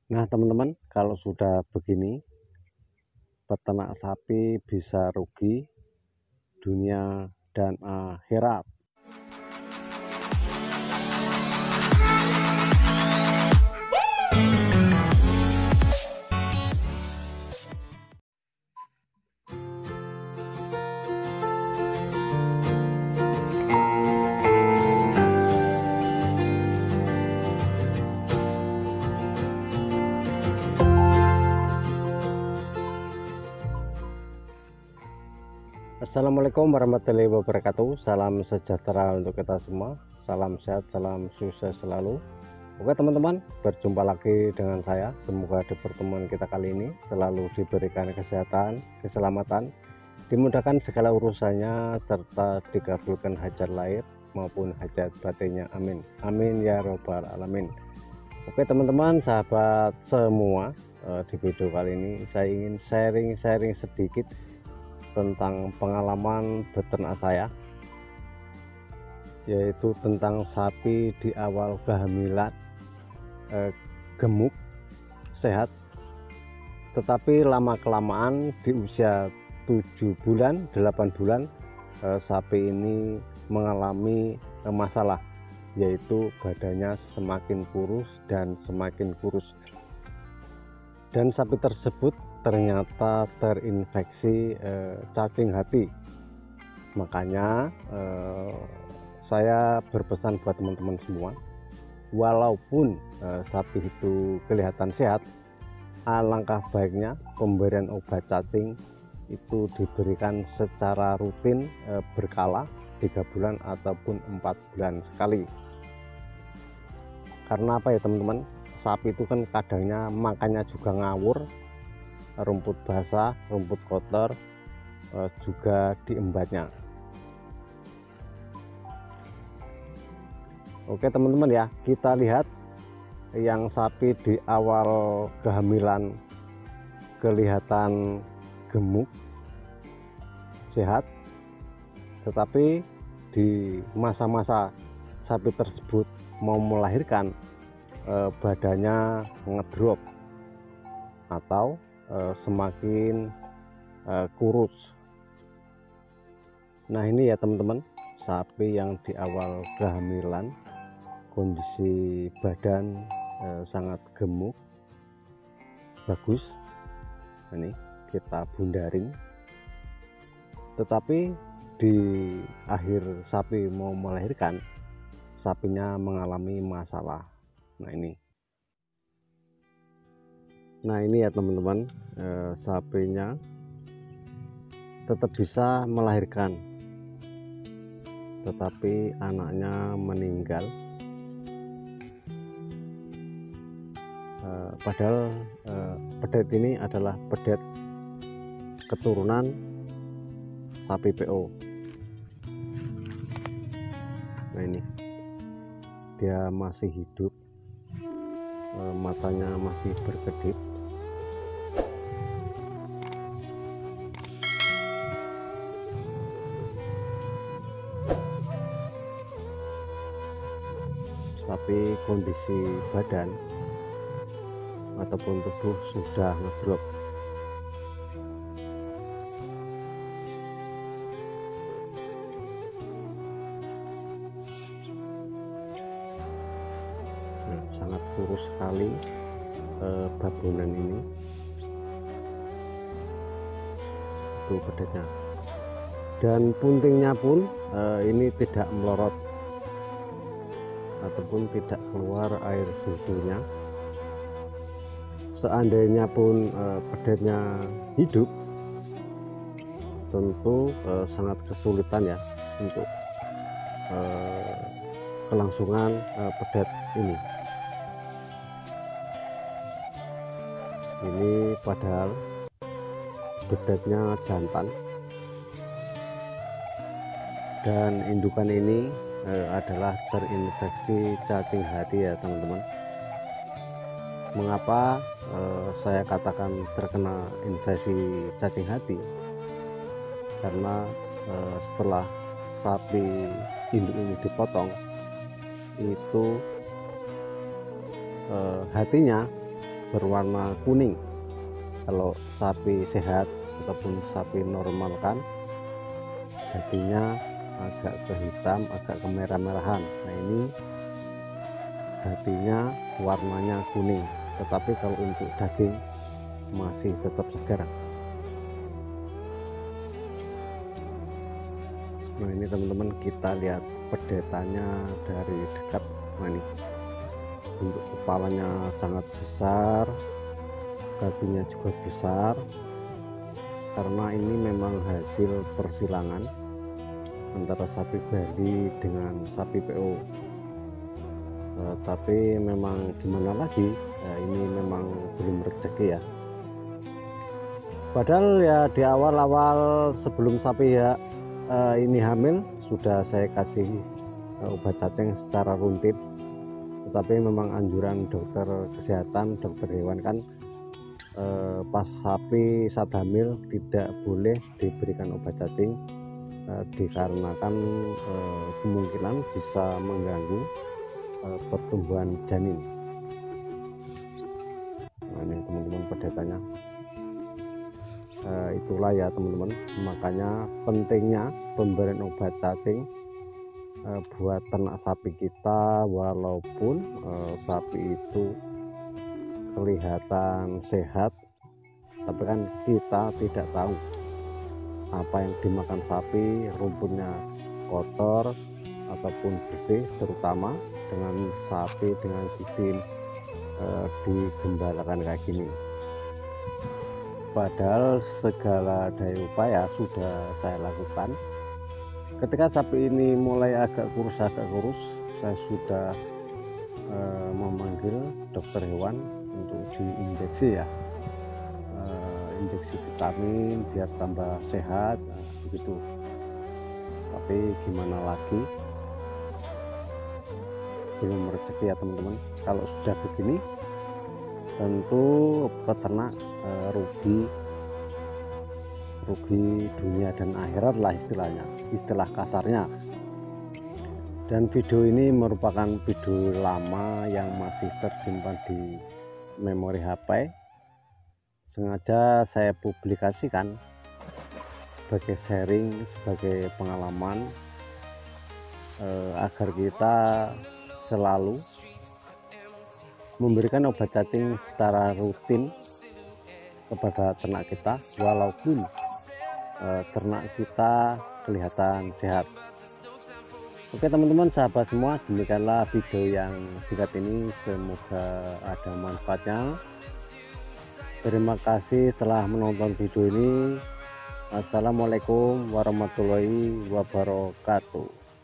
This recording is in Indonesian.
Nah, teman-teman, kalau sudah begini, peternak sapi bisa rugi dunia dan akhirat. Assalamualaikum warahmatullahi wabarakatuh. Salam sejahtera untuk kita semua. Salam sehat, salam sukses selalu. Oke teman-teman, berjumpa lagi dengan saya. Semoga di pertemuan kita kali ini selalu diberikan kesehatan, keselamatan, dimudahkan segala urusannya, serta dikabulkan hajat lahir maupun hajat batinnya. Amin. Amin ya robbal alamin. Oke teman-teman, sahabat semua, di video kali ini saya ingin sharing sedikit tentang pengalaman beternak saya, yaitu tentang sapi di awal kehamilan, gemuk, sehat, tetapi lama-kelamaan di usia 7 bulan, 8 bulan, sapi ini mengalami masalah, yaitu badannya semakin kurus dan semakin kurus. Dan sapi tersebut ternyata terinfeksi cacing hati. Makanya saya berpesan buat teman-teman semua, walaupun sapi itu kelihatan sehat, alangkah baiknya pemberian obat cacing itu diberikan secara rutin, berkala 3 bulan ataupun 4 bulan sekali. Karena apa ya teman-teman, sapi itu kan kadangnya makannya juga ngawur, rumput basah, rumput kotor juga diembatnya. Oke teman-teman ya, kita lihat yang sapi di awal kehamilan kelihatan gemuk, sehat, tetapi di masa-masa sapi tersebut mau melahirkan, badannya ngedrop atau semakin kurus. Nah ini ya teman-teman, sapi yang di awal kehamilan kondisi badan sangat gemuk, bagus. Ini kita bundaring, tetapi di akhir sapi mau melahirkan, sapinya mengalami masalah. Nah ini ya teman-teman, sapinya tetap bisa melahirkan, tetapi anaknya meninggal. Padahal pedet ini adalah pedet keturunan sapi PO. Nah ini dia masih hidup, matanya masih berkedip. Tapi kondisi badan ataupun tubuh sudah ngedrop. Sangat kurus sekali babonan ini, itu pedetnya, dan puntingnya pun ini tidak melorot ataupun tidak keluar air susunya. Seandainya pun pedetnya hidup, tentu sangat kesulitan ya untuk kelangsungan pedet ini. Ini padahal bedetnya jantan, dan indukan ini adalah terinfeksi cacing hati ya teman-teman. Mengapa saya katakan terkena infeksi cacing hati? Karena setelah sapi induk ini dipotong, itu hatinya berwarna kuning. Kalau sapi sehat ataupun sapi normal kan dagingnya agak ke hitam, agak kemerah-merahan. Nah ini dagingnya warnanya kuning, tetapi kalau untuk daging masih tetap segar. Nah ini teman-teman, kita lihat pedetanya dari dekat. Nah ini untuk kepalanya sangat besar, dagingnya juga besar, karena ini memang hasil persilangan antara sapi Bali dengan sapi PO. Tapi memang gimana lagi, ini memang belum rezeki ya. Padahal ya di awal-awal sebelum sapi ya ini hamil sudah saya kasih obat cacing secara rutin, tetapi memang anjuran dokter kesehatan, dokter hewan kan pas sapi saat hamil tidak boleh diberikan obat cacing, dikarenakan kemungkinan bisa mengganggu pertumbuhan janin. Nah ini teman-teman pedetanya. Itulah ya teman-teman, makanya pentingnya pemberian obat cacing buat ternak sapi kita. Walaupun sapi itu kelihatan sehat, tapi kan kita tidak tahu apa yang dimakan sapi, rumputnya kotor ataupun bersih, terutama dengan sapi dengan sistem digembalakan kayak gini. Padahal segala daya upaya sudah saya lakukan. Ketika sapi ini mulai agak kurus, saya sudah memanggil dokter hewan untuk diinjeksi ya, injeksi vitamin biar tambah sehat, begitu. Tapi gimana lagi, belum rezeki ya teman-teman. Kalau sudah begini tentu peternak rugi dunia dan akhirat lah istilahnya, istilah kasarnya. Dan video ini merupakan video lama yang masih tersimpan di memori HP. Sengaja saya publikasikan sebagai sharing, sebagai pengalaman, agar kita selalu memberikan obat cacing secara rutin kepada ternak kita, walaupun ternak kita kelihatan sehat. Oke teman-teman, sahabat semua, demikianlah video yang singkat ini, semoga ada manfaatnya. Terima kasih telah menonton video ini. Assalamualaikum warahmatullahi wabarakatuh.